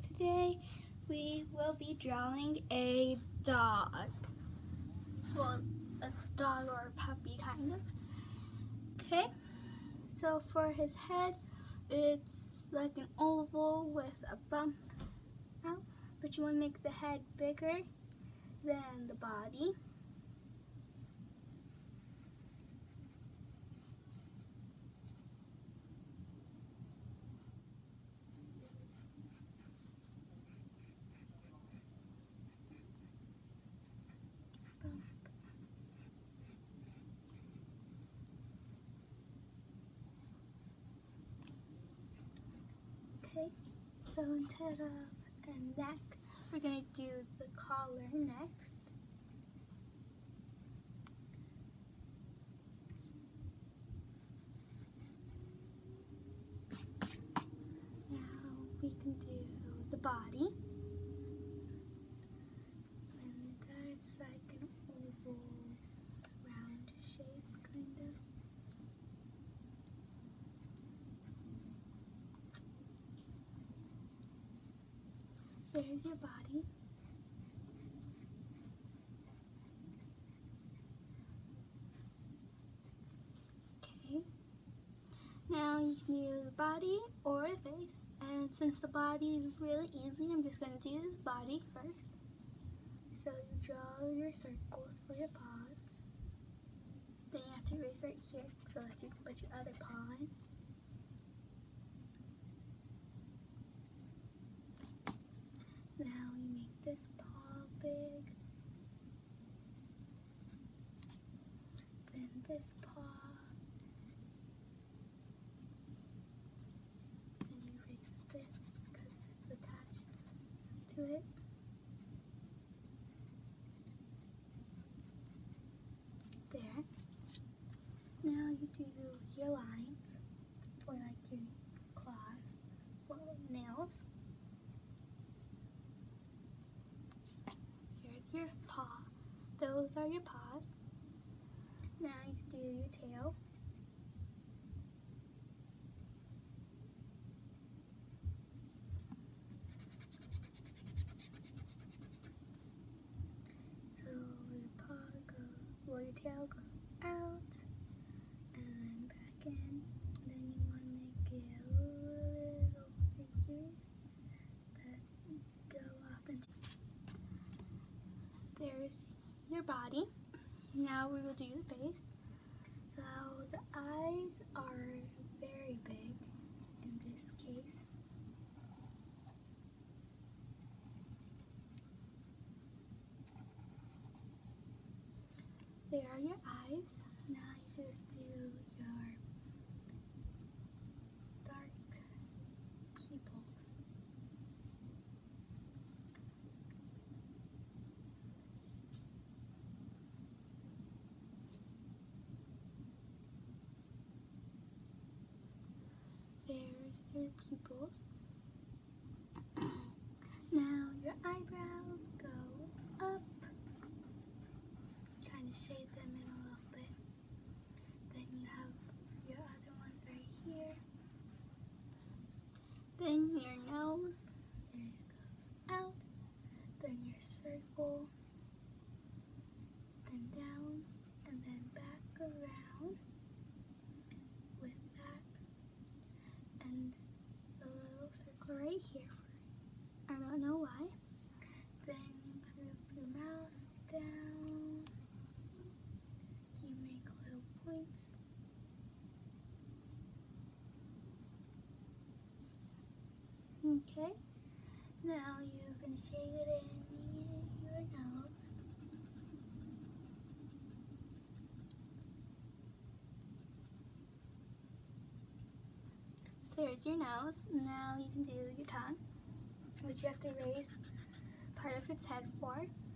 today we will be drawing a dog. Well, a dog or a puppy kind of. Okay, so for his head, it's like an oval with a bump out, but you want to make the head bigger than the body. Okay, so instead of a neck, we're going to do the collar next. Now we can do the body. And that's like an oval, round shape, kind of. There's your body. Okay. Now you can do the body or the face. And since the body is really easy, I'm just going to do the body first. So you draw your circles for your paws. Then you have to erase right here so that you can put your other paw in. Now you make this paw big. Then this paw. Then you erase this because it's attached to it. There. Now you do your lines, or like your claws, well, nails. Here's your paw. Those are your paws. Now you can do your tail. So your paw goes, well, your tail goes out and then back in. Then you want to make it little figures that go up and there's your body. Now we will do the face. So the eyes are very big in this case. There are your eyes. Now you just do your dark pupils. There's your pupils. Now your eyebrows go up. Trying to shade them in a little bit. Then you have your other ones right here. Then your nose, it goes out. Then your circle. Then down, and then back around with that. And the little circle right here. I don't know why. Then you move your mouth down. You make little points. Okay. Now you're going to shade it in your nose. There's your nose. Now you can do your tongue, which you have to erase part of its head for.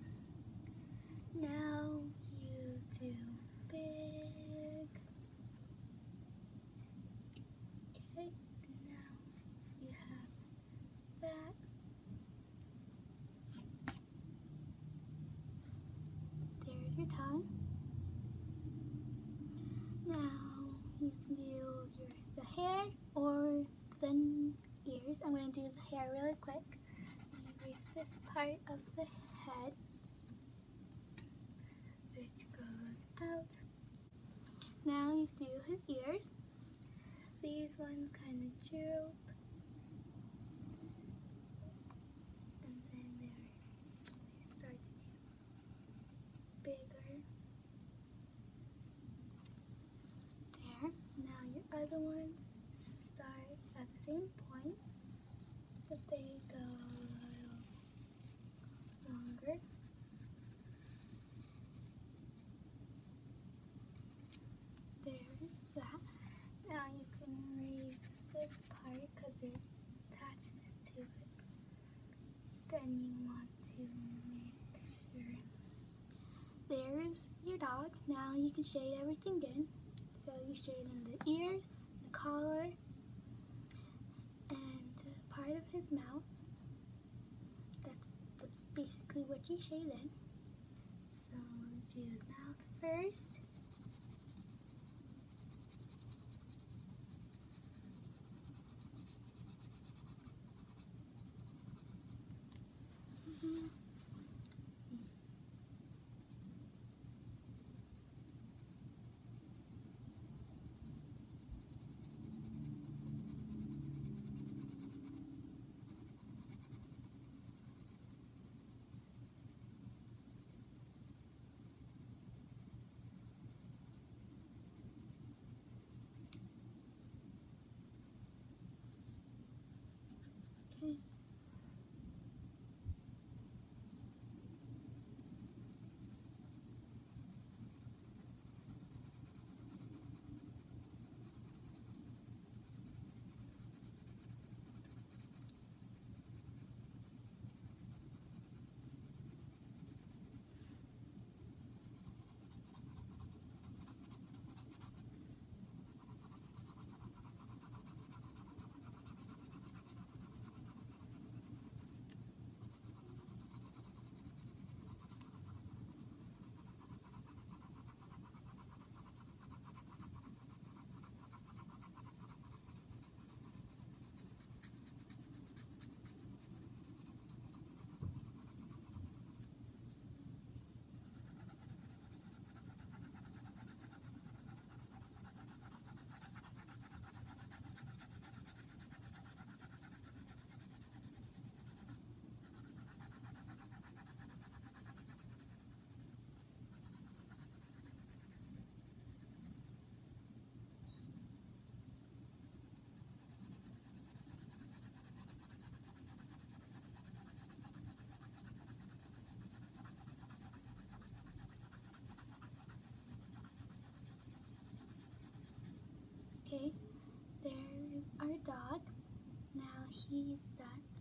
Now you do big. Okay, now you have that. There's your tongue. Now you can do the hair or the ears. I'm going to do the hair really quick. Erase this part of the head, which goes out. Now you do his ears. These ones kind of droop, and then they start to get bigger. There. Now your other ones start at the same point, but they go a little longer. There's that. Now you can erase this part because it attaches to it. Then you want to make sure. There's your dog. Now you can shade everything in. So you shade in the ears, the collar, and part of his mouth. That's basically what you shade in. So we'll do the mouth first. Okay. Okay, there's our dog. Now he's done.